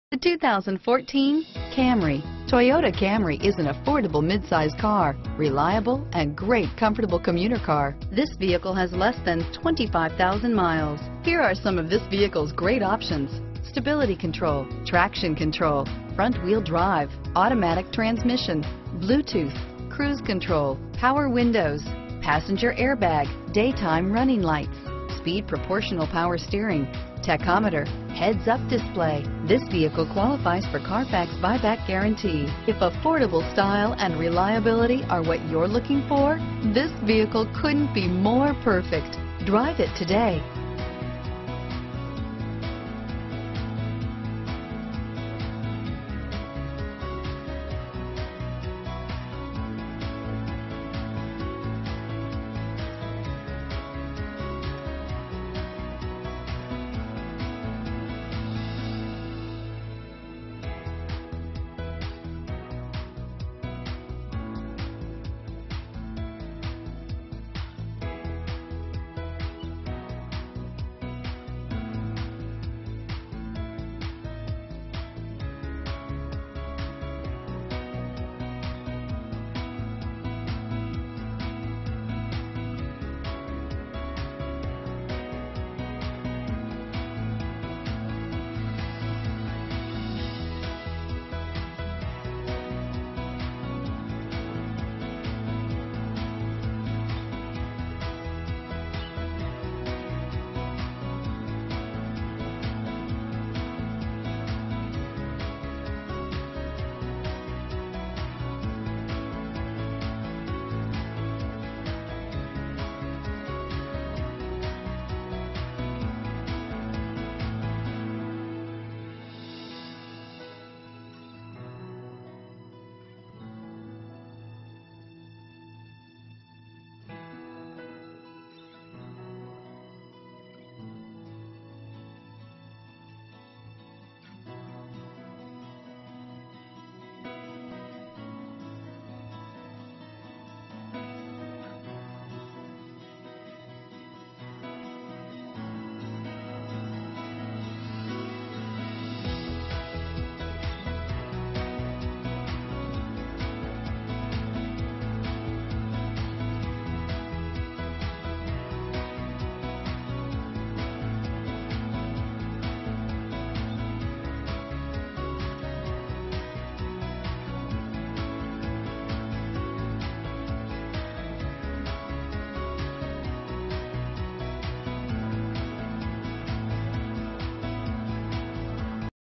The 2014 Camry. Toyota Camry is an affordable midsize car, reliable and great comfortable commuter car. This vehicle has less than 25,000 miles. Here are some of this vehicle's great options: stability control, traction control, front wheel drive, automatic transmission, Bluetooth, cruise control, power windows, passenger airbag, daytime running lights, speed proportional power steering, tachometer, heads-up display. This vehicle qualifies for Carfax buyback guarantee. If affordable style and reliability are what you're looking for, this vehicle couldn't be more perfect. Drive it today.